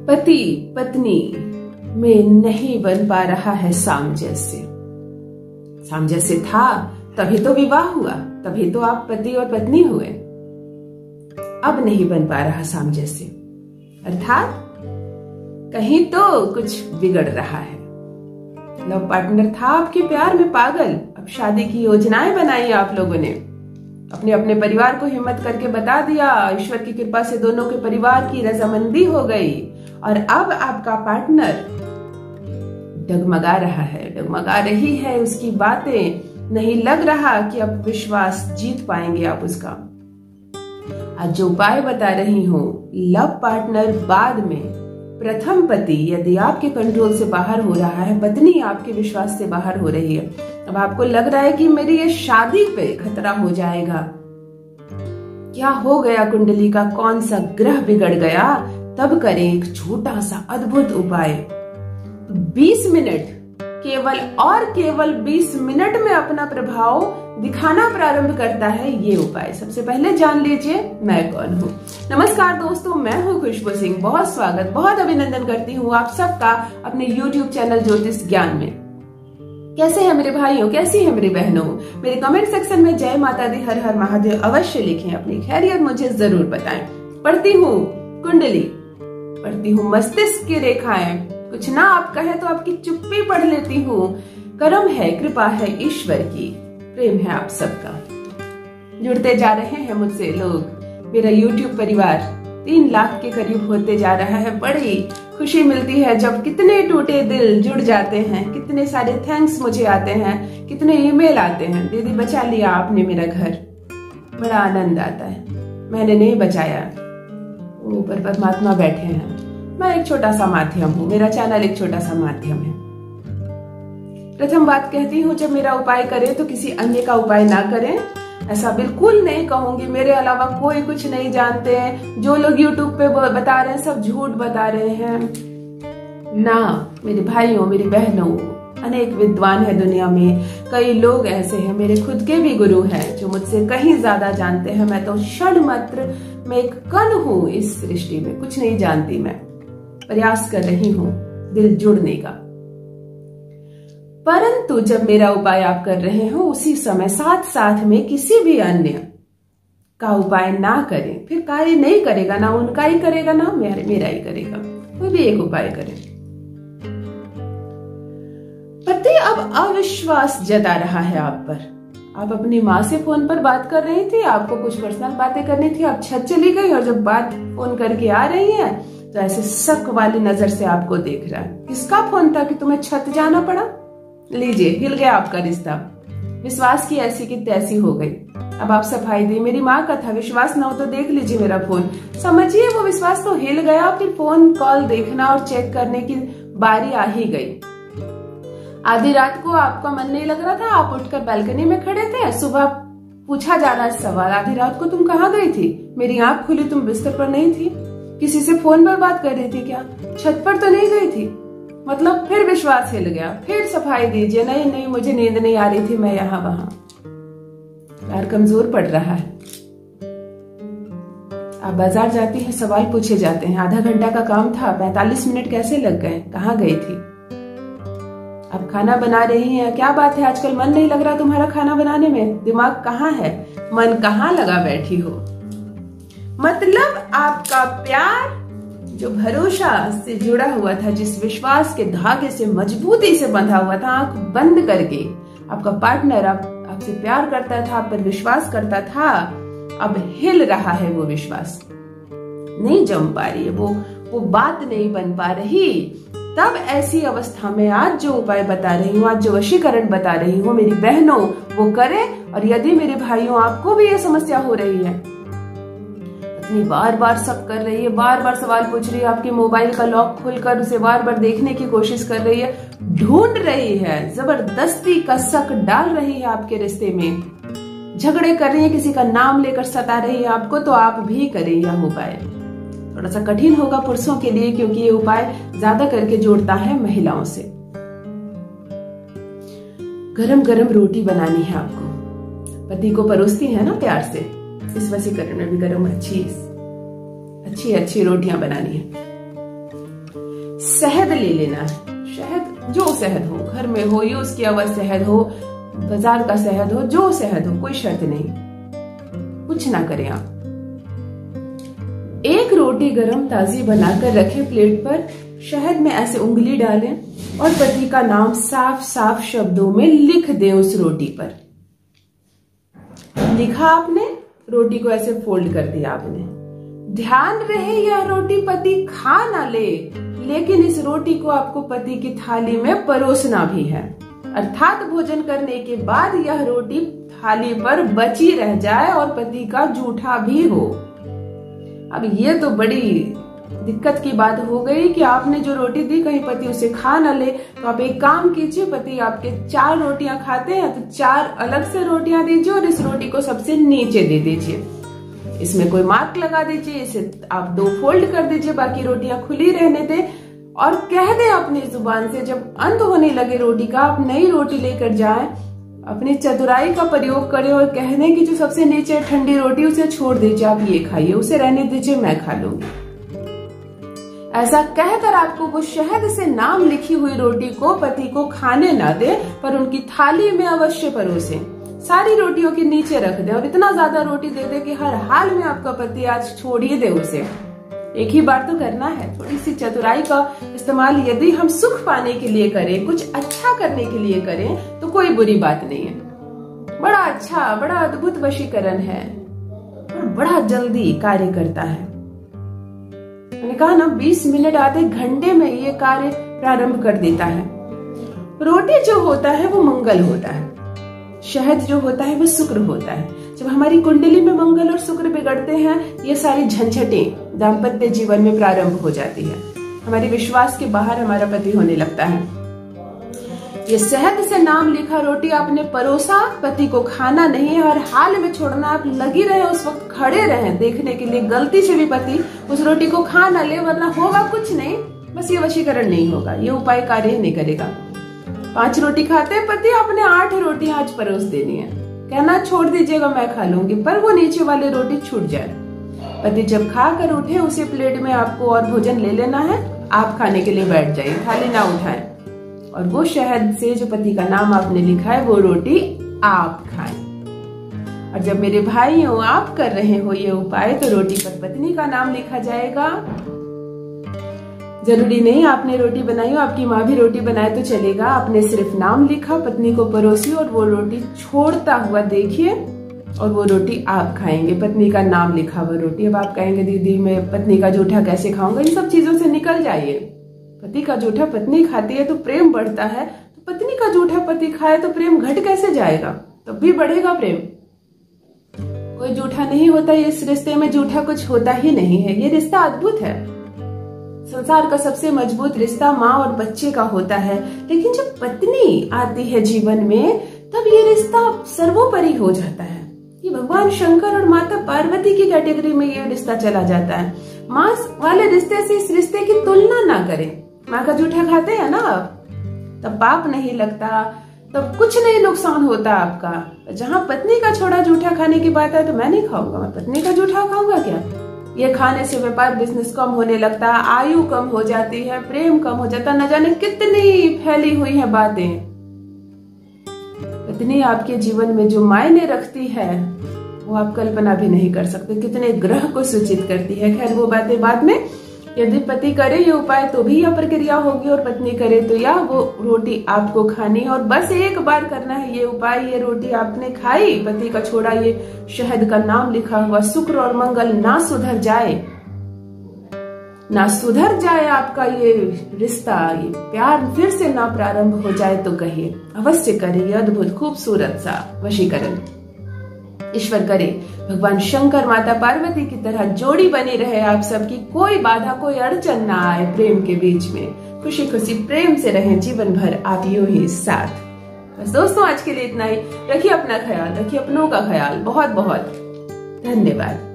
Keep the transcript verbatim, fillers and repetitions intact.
पति पत्नी में नहीं बन पा रहा है सामंजस्य। सामंजस्य था तभी तो विवाह हुआ, तभी तो आप पति और पत्नी हुए। अब नहीं बन पा रहा सामंजस्य, अर्थात कहीं तो कुछ बिगड़ रहा है। लव पार्टनर था आपके प्यार में पागल, अब शादी की योजनाएं बनाई आप लोगों ने, अपने अपने परिवार को हिम्मत करके बता दिया, ईश्वर की कृपा से दोनों के परिवार की रजामंदी हो गई और अब आपका पार्टनर डगमगा रहा है, डगमगा रही है उसकी बातें, नहीं लग रहा कि अब विश्वास जीत पाएंगे आप उसका। आज जो उपाय बता रही हूं, लव पार्टनर बाद में प्रथम पति यदि आपके कंट्रोल से बाहर हो रहा है, पत्नी आपके विश्वास से बाहर हो रही है, अब आपको लग रहा है कि मेरी ये शादी पे खतरा हो जाएगा, क्या हो गया, कुंडली का कौन सा ग्रह बिगड़ गया, तब करें एक छोटा सा अद्भुत उपाय। बीस मिनट, केवल और केवल बीस मिनट में अपना प्रभाव दिखाना प्रारंभ करता है ये उपाय। सबसे पहले जान लीजिए मैं कौन हूँ। नमस्कार दोस्तों, मैं हूँ खुशबू सिंह। बहुत स्वागत, बहुत अभिनंदन करती हूँ आप सबका अपने यूट्यूब चैनल ज्योतिष ज्ञान में। कैसे हैं मेरे भाइयों, कैसी हैं मेरी बहनों? मेरे कमेंट सेक्शन में जय माता दी, हर हर महादेव अवश्य लिखें, अपनी खैरियत मुझे जरूर बताएं। पढ़ती हूँ कुंडली, पढ़ती हूँ मस्तिष्क की रेखाएं, कुछ ना आप कहे तो आपकी चुप्पी पढ़ लेती हूँ। कर्म है, कृपा है ईश्वर की, प्रेम है आप सबका। जुड़ते जा रहे हैं मुझसे लोग, मेरा यूट्यूब परिवार तीन लाख के करीब होते जा रहा है। बड़ी खुशी मिलती है जब कितने टूटे दिल जुड़ जाते हैं, कितने सारे थैंक्स मुझे आते हैं, कितने ईमेल आते हैं, दीदी बचा लिया आपने मेरा घर। बड़ा आनंद आता है। मैंने नहीं बचाया, ऊपर परमात्मा बैठे हैं, मैं एक छोटा सा माध्यम हूँ, मेरा चैनल एक छोटा सा माध्यम है। प्रथम बात कहती हूँ, जब मेरा उपाय करें तो किसी अन्य का उपाय ना करें। ऐसा बिल्कुल नहीं कहूंगी, मेरे अलावा कोई कुछ नहीं जानते हैं, जो लोग यूट्यूब पे बता रहे हैं सब झूठ बता रहे हैं ना। मेरे भाइयों, मेरी बहनों, अनेक विद्वान है दुनिया में, कई लोग ऐसे हैं, मेरे खुद के भी गुरु हैं जो मुझसे कहीं ज्यादा जानते हैं। मैं तो क्षण मात्र में एक कण हूँ इस सृष्टि में, कुछ नहीं जानती। मैं प्रयास कर रही हूँ दिल जुड़ने का, परंतु जब मेरा उपाय आप कर रहे हो उसी समय साथ साथ में किसी भी अन्य का उपाय ना करें, फिर कार्य नहीं करेगा, ना उनका ही करेगा ना मेरा ही करेगा। कोई भी एक उपाय करें। पति अब अविश्वास जता रहा है आप पर। आप अपनी माँ से फोन पर बात कर रही थी, आपको कुछ पर्सनल बातें करनी थी, आप छत चली गई और जब बात फोन करके आ रही है तो ऐसे शक वाली नजर से आपको देख रहा है। किसका फोन था कि तुम्हें छत जाना पड़ा? लीजिए, हिल गया आपका रिश्ता। विश्वास की ऐसी की तैसी हो गई। अब आप सफाई दी, मेरी माँ का था, विश्वास ना हो तो देख लीजिए मेरा फोन। समझिए वो विश्वास तो हिल गया, फिर फोन कॉल देखना और चेक करने की बारी आ ही गई। आधी रात को आपका मन नहीं लग रहा था, आप उठकर बालकनी में खड़े थे, सुबह पूछा जा रहा सवाल, आधी रात को तुम कहाँ गई थी? मेरी आंख खुली, तुम बिस्तर पर नहीं थी, किसी से फोन पर बात कर रही थी क्या? छत पर तो नहीं गई थी? मतलब फिर विश्वास हिल गया, फिर सफाई दीजिए, नहीं नहीं मुझे नींद नहीं आ रही थी, मैं यहाँ वहां। प्यार कमजोर पड़ रहा है। आप बाजार जाती हैं, सवाल पूछे जाते हैं, आधा घंटा का काम था, पैंतालीस मिनट कैसे लग गए, कहाँ गई थी? आप खाना बना रही हैं, क्या बात है आजकल मन नहीं लग रहा तुम्हारा खाना बनाने में? दिमाग कहाँ है, मन कहाँ लगा बैठी हो? मतलब आपका प्यार जो भरोसा से जुड़ा हुआ था, जिस विश्वास के धागे से मजबूती से बंधा हुआ था, आंख बंद करके आपका पार्टनर आप आपसे प्यार करता था, आप पर विश्वास करता था, अब हिल रहा है वो विश्वास, नहीं जम पा रही है, वो वो बात नहीं बन पा रही। तब ऐसी अवस्था में आज जो उपाय बता रही हूँ, आज जो वशीकरण बता रही हूँ मेरी बहनों, वो करें। और यदि मेरे भाइयों आपको भी ये समस्या हो रही है, बार बार सब कर रही है, बार बार सवाल पूछ रही है, आपके मोबाइल का लॉक खोलकर उसे बार बार देखने की कोशिश कर रही है, ढूंढ रही है, जबरदस्ती कसक डाल रही है आपके रिश्ते में, झगड़े कर रही है, किसी का नाम लेकर सता रही है आपको, तो आप भी करें यह उपाय। थोड़ा सा कठिन होगा पुरुषों के लिए, क्योंकि ये उपाय ज्यादा करके जोड़ता है महिलाओं से। गरम गरम रोटी बनानी है आपको, पति को परोसती है ना प्यार से, इस वशीकरण में भी गरम अच्छी अच्छी अच्छी रोटियां बनानी है। शहद ले लेना है। शहद, जो शहद हो, घर में हो, यूज किया हुआ शहद हो, बाजार का शहद हो, जो शहद हो, कोई शर्त नहीं, कुछ ना करें आप। एक रोटी गरम ताजी बनाकर रखें प्लेट पर, शहद में ऐसे उंगली डालें और पति का नाम साफ साफ शब्दों में लिख दें उस रोटी पर। लिखा आपने, रोटी को ऐसे फोल्ड कर दिया आपने। ध्यान रहे यह रोटी पति खा ना ले, लेकिन इस रोटी को आपको पति की थाली में परोसना भी है, अर्थात भोजन करने के बाद यह रोटी थाली पर बची रह जाए और पति का जूठा भी हो। अब ये तो बड़ी दिक्कत की बात हो गई कि आपने जो रोटी दी कहीं पति उसे खा ना ले। तो आप एक काम कीजिए, पति आपके चार रोटियां खाते हैं तो चार अलग से रोटियां दीजिए और इस रोटी को सबसे नीचे दे दीजिए। इसमें कोई मार्क लगा दीजिए, इसे आप दो फोल्ड कर दीजिए, बाकी रोटियां खुली रहने दें और कह दें अपनी जुबान से, जब अंत होने लगे रोटी का, आप नई रोटी लेकर जाएं, अपनी चतुराई का प्रयोग करें और कह दें कि जो सबसे नीचे ठंडी रोटी उसे छोड़ दीजिए, आप ये खाइए, उसे रहने दीजिए, मैं खा लूंगी। ऐसा कहकर आपको वो शहद से नाम लिखी हुई रोटी को पति को खाने ना दे, पर उनकी थाली में अवश्य परोसे। सारी रोटियों के नीचे रख दे और इतना ज्यादा रोटी दे दे कि हर हाल में आपका पति आज छोड़ ही दे उसे। एक ही बार तो करना है। थोड़ी सी चतुराई का इस्तेमाल यदि हम सुख पाने के लिए करें, कुछ अच्छा करने के लिए करें, तो कोई बुरी बात नहीं है। बड़ा अच्छा, बड़ा अद्भुत वशीकरण है और बड़ा जल्दी कार्य करता है। मैंने कहा ना, बीस मिनट आधे घंटे में ये कार्य प्रारंभ कर देता है। रोटी जो होता है वो मंगल होता है, शहद जो होता है वो शुक्र होता है। जब हमारी कुंडली में मंगल और शुक्र बिगड़ते हैं, ये सारी झंझटें दाम्पत्य जीवन में प्रारंभ हो जाती है। हमारे विश्वास के बाहर हमारा पति होने लगता है। ये शहद से नाम लिखा रोटी आपने परोसा, पति को खाना नहीं है और हाल में छोड़ना। आप लगी रहे, उस वक्त खड़े रहे देखने के लिए, गलती से भी पति उस रोटी को खा ना ले, वरना होगा कुछ नहीं, बस ये वशीकरण नहीं होगा, ये उपाय कार्य नहीं करेगा। पांच रोटी खाते हैं पति, आपने आठ रोटियां आज परोस देनी है, कहना छोड़ दीजिएगा मैं खा लूंगी, पर वो नीचे वाली रोटी छूट जाए। पति जब खा कर उठे, उसी प्लेट में आपको और भोजन ले लेना है, आप खाने के लिए बैठ जाइए, थाली ना उठाएं और वो शहद से जो पति का नाम आपने लिखा है वो रोटी आप खाएं। और जब मेरे भाइयों आप कर रहे हो ये उपाय, तो रोटी पर पत्नी का नाम लिखा जाएगा। जरूरी नहीं आपने रोटी बनाई हो, आपकी माँ भी रोटी बनाए तो चलेगा। आपने सिर्फ नाम लिखा, पत्नी को परोसी और वो रोटी छोड़ता हुआ देखिए और वो रोटी आप खाएंगे, पत्नी का नाम लिखा हुआ रोटी। अब आप कहेंगे दीदी मैं पत्नी का जूठा कैसे खाऊंगा? इन सब चीजों से निकल जाइए। पति का जूठा पत्नी खाती है तो प्रेम बढ़ता है, तो पत्नी का जूठा पति खाए तो प्रेम घट कैसे जाएगा? तब भी बढ़ेगा प्रेम। कोई जूठा नहीं होता, इस रिश्ते में जूठा कुछ होता ही नहीं है। ये रिश्ता अद्भुत है। संसार का सबसे मजबूत रिश्ता माँ और बच्चे का होता है, लेकिन जब पत्नी आती है जीवन में तब ये रिश्ता सर्वोपरि हो जाता है। ये भगवान शंकर और माता पार्वती की कैटेगरी में ये रिश्ता चला जाता है। माँ वाले रिश्ते से इस रिश्ते की तुलना ना करें। माँ का जूठा खाते हैं ना आप, तब पाप नहीं लगता, तब कुछ नहीं नुकसान होता आपका। जहाँ पत्नी का छोड़ा जूठा खाने की बात है तो मैं नहीं खाऊंगा, मैं पत्नी का जूठा खाऊंगा क्या? ये खाने से व्यापार बिजनेस कम होने लगता है, आयु कम हो जाती है, प्रेम कम हो जाता है, न जाने कितनी फैली हुई है बातें। पत्नी आपके जीवन में जो मायने रखती है वो आप कल्पना भी नहीं कर सकते, कितने ग्रह को सूचित करती है। खैर वो बातें बाद में। यदि पति करे ये उपाय तो भी यह प्रक्रिया होगी और पत्नी करे तो या वो रोटी आपको खानी है। और बस एक बार करना है ये उपाय। ये रोटी आपने खाई, पति का छोड़ा ये शहद का नाम लिखा हुआ, शुक्र और मंगल ना सुधर जाए, ना सुधर जाए आपका ये रिश्ता, ये प्यार फिर से ना प्रारंभ हो जाए तो कहिए, अवश्य करिए अद्भुत खूबसूरत सा वशीकरण। ईश्वर करे भगवान शंकर माता पार्वती की तरह जोड़ी बनी रहे आप सबकी, कोई बाधा कोई अड़चन ना आए प्रेम के बीच में, खुशी खुशी प्रेम से रहें जीवन भर आप यूं ही साथ। बस दोस्तों आज के लिए इतना ही। रखिए अपना ख्याल, रखिए अपनों का ख्याल। बहुत बहुत धन्यवाद।